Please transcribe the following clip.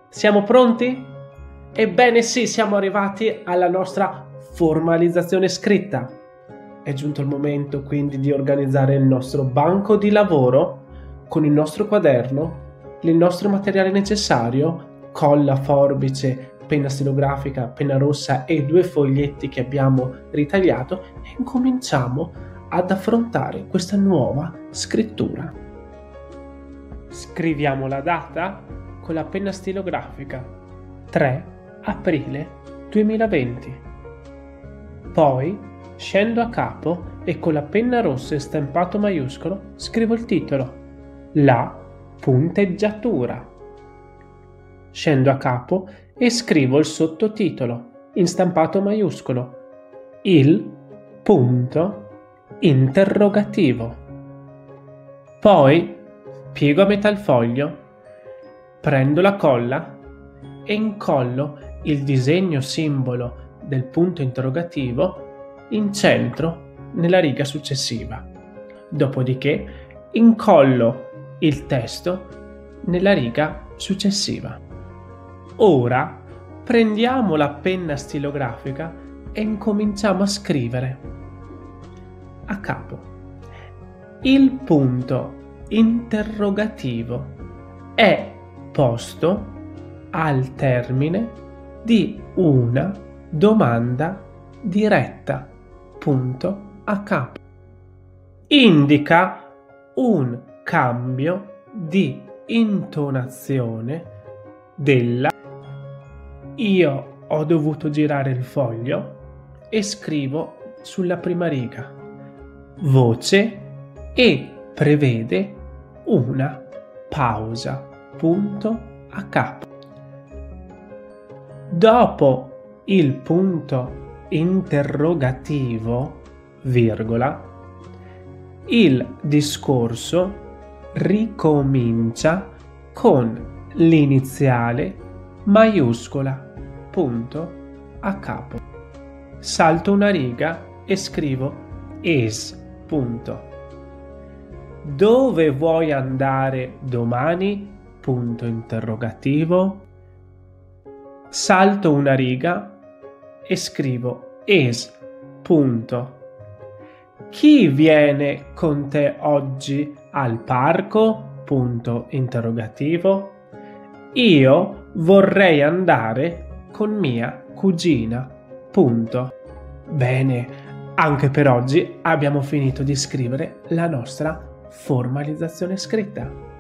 Siamo pronti? Ebbene sì, siamo arrivati alla nostra formalizzazione scritta. È giunto il momento quindi di organizzare il nostro banco di lavoro con il nostro quaderno, il nostro materiale necessario, colla, forbice, penna stilografica, penna rossa e 2 foglietti che abbiamo ritagliato e incominciamo ad affrontare questa nuova scrittura. Scriviamo la data con la penna stilografica 3 aprile 2020. Poi scendo a capo e con la penna rossa e stampato maiuscolo scrivo il titolo, la punteggiatura. Scendo a capo e scrivo il sottotitolo in stampato maiuscolo, il punto interrogativo. Poi piego a metà il foglio, prendo la colla e incollo il disegno simbolo del punto interrogativo in centro nella riga successiva. Dopodiché incollo il testo nella riga successiva. Ora prendiamo la penna stilografica e incominciamo a scrivere. A capo. Il punto interrogativo è posto al termine di una domanda diretta. Punto a capo. Indica un cambio di intonazione della. Io ho dovuto girare il foglio e scrivo sulla prima riga voce e prevede una pausa. Punto a capo. Dopo il punto interrogativo, virgola, il discorso ricomincia con l'iniziale maiuscola. Punto a capo. Salto una riga e scrivo is. Punto. Dove vuoi andare domani? Punto interrogativo. Salto una riga e scrivo is. Punto. Chi viene con te oggi al parco? Punto interrogativo. Io vorrei andare con mia cugina. Punto. Bene, anche per oggi abbiamo finito di scrivere la nostra formalizzazione scritta.